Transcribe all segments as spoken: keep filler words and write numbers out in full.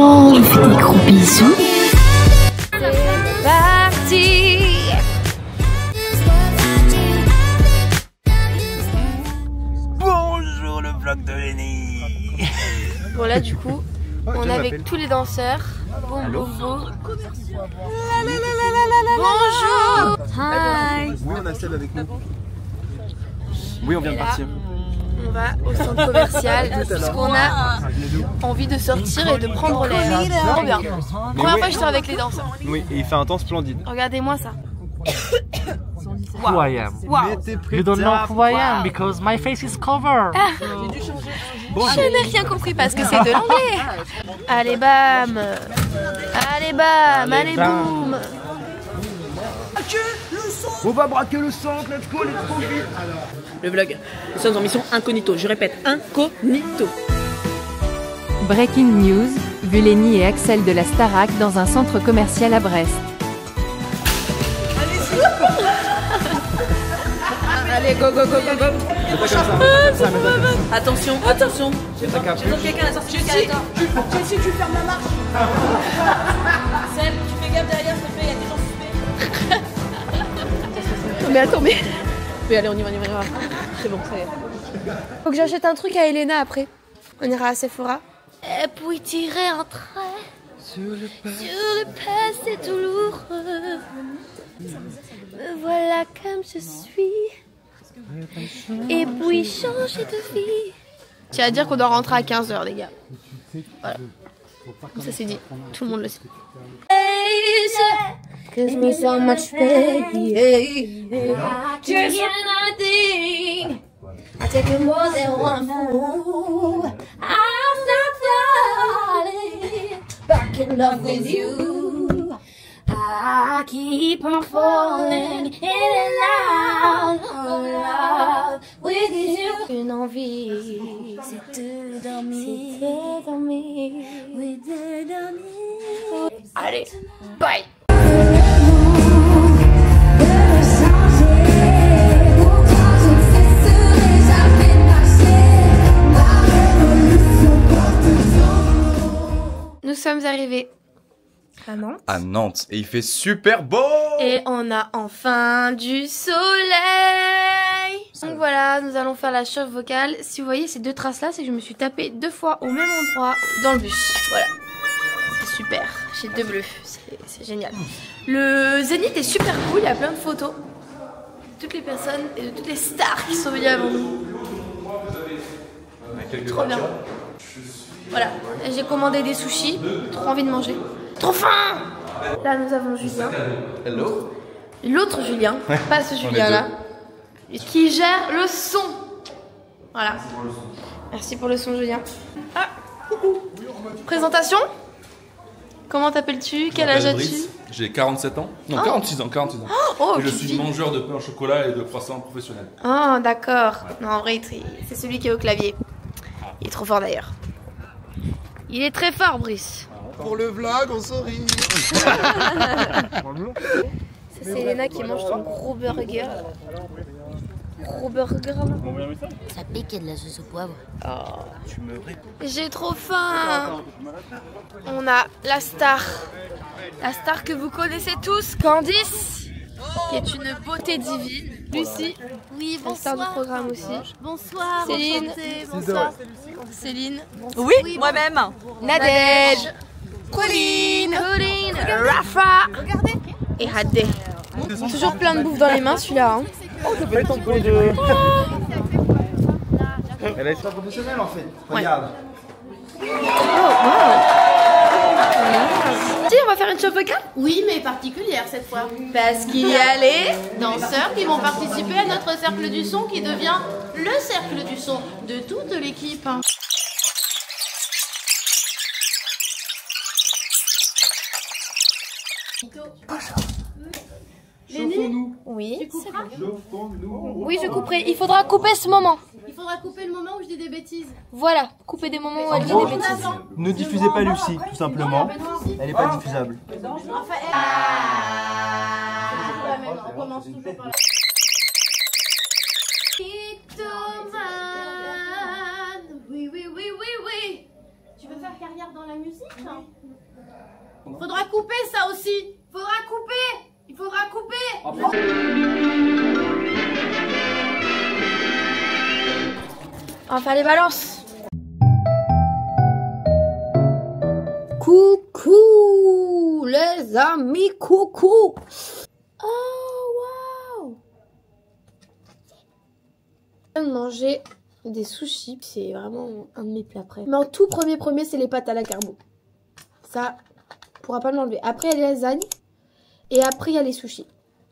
on lui fait des gros bisous. C'est parti. Bonjour le vlog de Lenny. Bon là du coup, on est avec tous les danseurs. Boum boum boum. Bonjour. Hi. Oui, on a Seb avec nous. Oui, on vient de partir. On va au centre commercial puisqu'on a envie de sortir et de prendre l'air. Trop bien. Première fois que je sors avec les danseurs. Oui, et il fait un temps splendide. Regardez-moi ça. Who I am. Wow. You don't know who I am because my face is covered. Je n'ai rien compris parce que c'est de l'anglais. Allez bam. Allez bam. Allez boum. On va braquer le centre, let's go, let's go vite. Le vlog, nous sommes en mission incognito, je répète, incognito. Breaking news, vu Lenny et Axel de la Starac dans un centre commercial à Brest. Allez, go, go, go, go, go. Attention, attention. J'attends quelqu'un à la sortie du calme. Jessie, tu fermes la marche. Seb, tu fais gaffe derrière, s'il te plaît, il y a des gens suspects. Mais attends, mais Mais allez, on y va, on y va, on y va. C'est bon, ça y est. faut que j'achète un truc à Elena après. On ira à Sephora. Et puis tirer un trait sur le passé douloureux. Me voilà comme je suis. Et puis changer de vie. Tiens à dire qu'on doit rentrer à quinze heures les gars. Voilà. Ça c'est dit. Tout le monde le sait. Gives me so much pain. Just nothing. I take it more than one fool. I'm not falling back in love with you. I keep on falling in and out of love with you. Une envie, c'est de dormir, c'est de dormir, oui de dormir. Allez, bye. Nous sommes arrivés à Nantes. À Nantes, et il fait super beau. Et on a enfin du soleil. Donc voilà, nous allons faire la chauffe vocale. Si vous voyez ces deux traces là, c'est que je me suis tapé deux fois au même endroit dans le bus. Voilà, c'est super, j'ai deux bleus, c'est génial. Le Zénith est super cool, il y a plein de photos. Toutes les personnes et de toutes les stars qui sont venues avant nous. Trop bien. Voilà, j'ai commandé des sushis, trop envie de manger. Trop faim. Là nous avons Julien. Hello. L'autre Julien, pas ce Julien là, qui gère le son. Voilà. Merci pour le son Julien. Ah, coucou. Présentation. Comment t'appelles-tu? Quel âge as-tu? J'ai quarante-sept ans. Non, oh. quarante-six ans, quarante-six ans. Oh, et je tu suis dis. mangeur de pain au chocolat et de croissants professionnels. Oh d'accord. Non en vrai c'est celui qui est au clavier. Il est trop fort d'ailleurs. Il est très fort Brice. Pour le vlog, on sourit. Ça c'est Elena qui mange son gros burger. Gros burger. Ça pique de la sauce au poivre. Oh. J'ai trop faim. On a la star. La star que vous connaissez tous, Candice, qui est une beauté divine. Lucie, Oui, la star du programme aussi. Bonsoir. Céline, enchantée, bonsoir. Céline, Oui, oui moi-même. Nadège, Colline, Colline, Rafa et Hadé. Toujours plein de bouffe dans les mains celui-là. Hein. Elle est pas professionnelle en fait. Regarde. Si, on va faire une chauffe vocale? Oui, mais particulière cette fois. Parce qu'il y a les... Danseurs qui vont participer à notre cercle du son qui devient le cercle du son de toute l'équipe. Chauffons-nous. Oui, Tu couperas? Chauffons-nous. oui, je couperai. Il faudra couper ce moment. Il faudra couper le moment où je dis des bêtises. Voilà, couper des moments où elle dit gros, des bêtises. Ne diffusez pas Lucie, tout simplement. Elle n'est pas diffusable. Enfin, on commence toujours par là. Pictoman. Oui, oui, oui, oui, oui. Tu veux faire carrière dans pendant la musique. Faudra couper ça aussi. Faudra couper. Il faudra couper. On va faire les balances. Coucou les amis, coucou. Oh waouh. Je viens de manger des sushis, c'est vraiment un de mes plats préférés. Mais en tout premier premier, c'est les pâtes à la carbo. Ça, on pourra pas l'enlever. Après, il y a les lasagnes. Et après, il y a les sushis.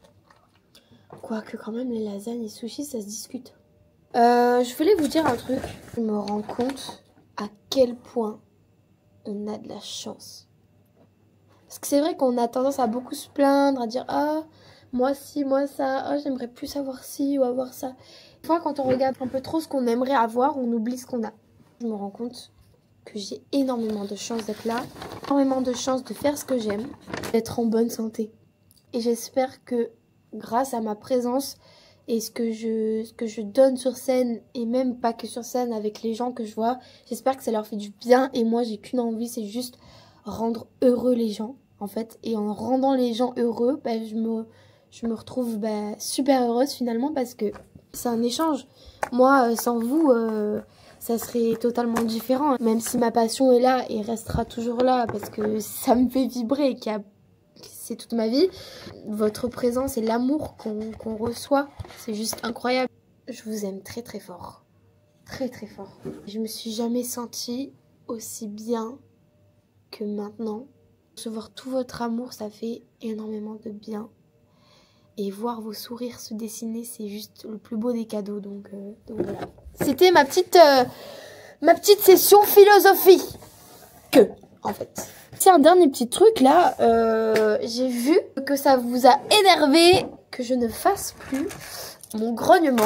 Quoique quand même, les lasagnes et les sushis, ça se discute. Euh, je voulais vous dire un truc. Je me rends compte à quel point on a de la chance. Parce que c'est vrai qu'on a tendance à beaucoup se plaindre, à dire « Ah, moi ci, moi ça, ah, j'aimerais plus avoir ci ou avoir ça. » Des fois, quand on regarde un peu trop ce qu'on aimerait avoir, on oublie ce qu'on a. Je me rends compte que j'ai énormément de chance d'être là, énormément de chance de faire ce que j'aime, d'être en bonne santé. Et j'espère que grâce à ma présence et ce que, je, ce que je donne sur scène, et même pas que sur scène avec les gens que je vois, j'espère que ça leur fait du bien. Et moi, j'ai qu'une envie, c'est juste rendre heureux les gens, en fait. Et en rendant les gens heureux, bah, je, me, je me retrouve bah, super heureuse finalement, parce que c'est un échange. Moi, sans vous, euh, ça serait totalement différent. Même si ma passion est là et restera toujours là, parce que ça me fait vibrer, qu'il y a c'est toute ma vie. Votre présence et l'amour qu'on qu'on reçoit, c'est juste incroyable. Je vous aime très très fort. Très très fort. Je me suis jamais sentie aussi bien que maintenant. Recevoir tout votre amour, ça fait énormément de bien. Et voir vos sourires se dessiner, c'est juste le plus beau des cadeaux. Donc, euh, donc voilà. C'était ma petite, euh, ma petite session philosophie. Que, en fait. C'est un dernier petit truc là, euh, j'ai vu que ça vous a énervé que je ne fasse plus mon grognement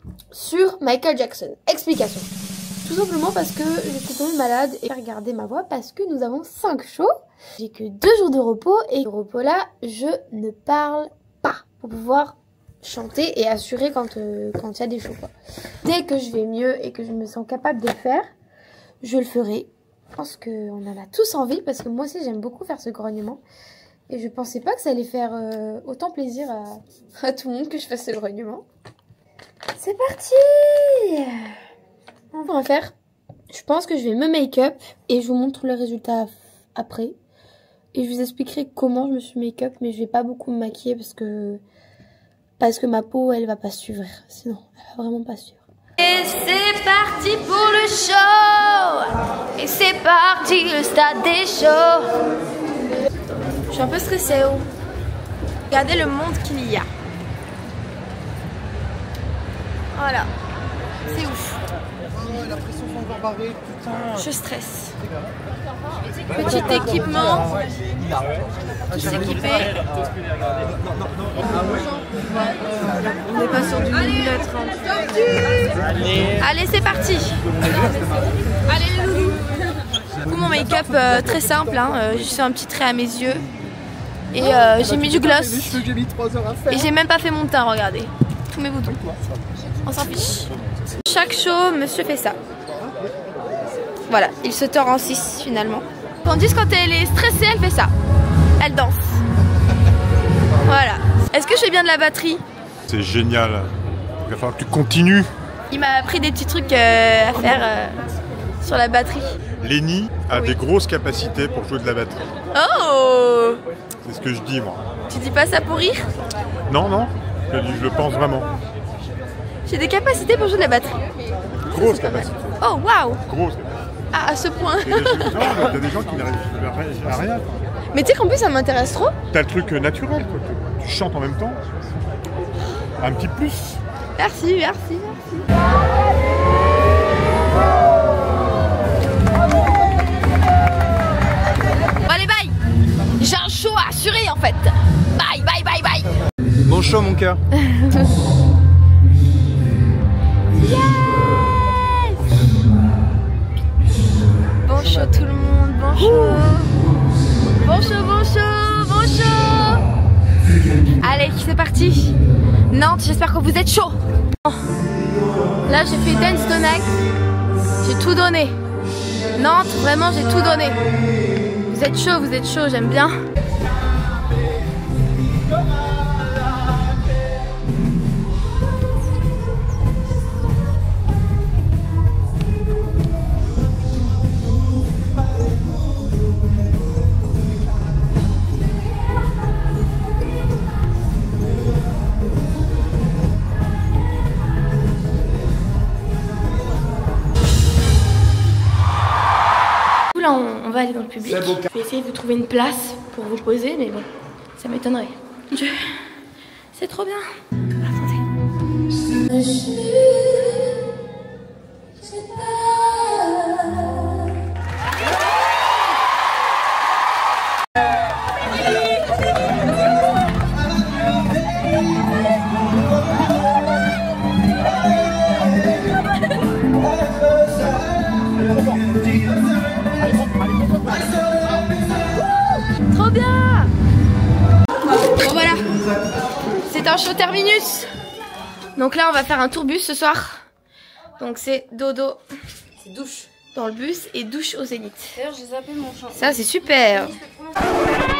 sur Michael Jackson. Explication. Tout simplement parce que je suis tombée malade et regardez ma voix parce que nous avons cinq shows. J'ai que deux jours de repos et ce repos là, je ne parle pas pour pouvoir chanter et assurer quand euh, quand il y a des shows, quoi. Dès que je vais mieux et que je me sens capable de le faire, je le ferai. Je pense qu'on en a tous envie parce que moi aussi j'aime beaucoup faire ce grognement. Et je pensais pas que ça allait faire euh, autant plaisir à, à tout le monde que je fasse ce grognement. C'est parti! On va faire. Je pense que je vais me make-up et je vous montre le résultat après. Et je vous expliquerai comment je me suis make-up, mais je vais pas beaucoup me maquiller parce que parce que ma peau elle va pas suivre. Sinon, elle va vraiment pas suivre. Et c'est parti pour le show. Et c'est parti, le stade des shows. Je suis un peu stressée. Oh. Regardez le monde qu'il y a. Voilà. C'est ouf. La pression sont encore barrée, putain. Je stresse. Petit équipement. Tout s'équiper. On n'est pas sur du millimètre. Allez, Allez c'est parti. Allez les loulous. Du coup mon make-up euh, très simple, hein. euh, je fais un petit trait à mes yeux. Et euh, j'ai mis du gloss. Et j'ai même pas fait mon teint, regardez. Tous mes boutons. On s'en fiche. Chaque show, monsieur fait ça. Voilà, il se tord en six finalement. Tandis quand elle est stressée, elle fait ça. Elle danse. Voilà. Est-ce que je fais bien de la batterie? C'est génial. Il va falloir que tu continues. Il m'a appris des petits trucs euh, à faire euh, sur la batterie. Lenny a oui. des grosses capacités pour jouer de la batterie. Oh! C'est ce que je dis moi. Tu dis pas ça pour rire? Non, non, je, je le pense vraiment. J'ai des capacités pour jouer de la batterie. Grosse capacité. Oh waouh! Grosse. Ah, à ce point. Il y a des gens qui n'arrivent à rien. Mais tu sais qu'en plus ça m'intéresse trop. T'as le truc naturel, quoi. Tu chantes en même temps. Un petit plus. Merci, merci, merci. Bon allez, bye. J'ai un show à assurer en fait. Bye, bye, bye, bye. Bon show mon cœur. Bon show tout le monde, bon show. Bon show, bon show, bon show. Allez, c'est parti. Nantes, j'espère que vous êtes chaud. Là, j'ai fait Dance the Night. J'ai tout donné. Nantes, vraiment j'ai tout donné. Vous êtes chaud, vous êtes chaud, j'aime bien. Là on, on va aller dans le public. Je vais essayer de vous trouver une place pour vous poser, mais bon, ça m'étonnerait. Je... C'est trop bien. Attendez. Trop bien. Bon voilà, c'est un show terminus. Donc là on va faire un tourbus ce soir. Donc c'est dodo, C'est douche. dans le bus et douche au Zénith. D'ailleurs, j'ai zappé mon champ. Ça c'est super.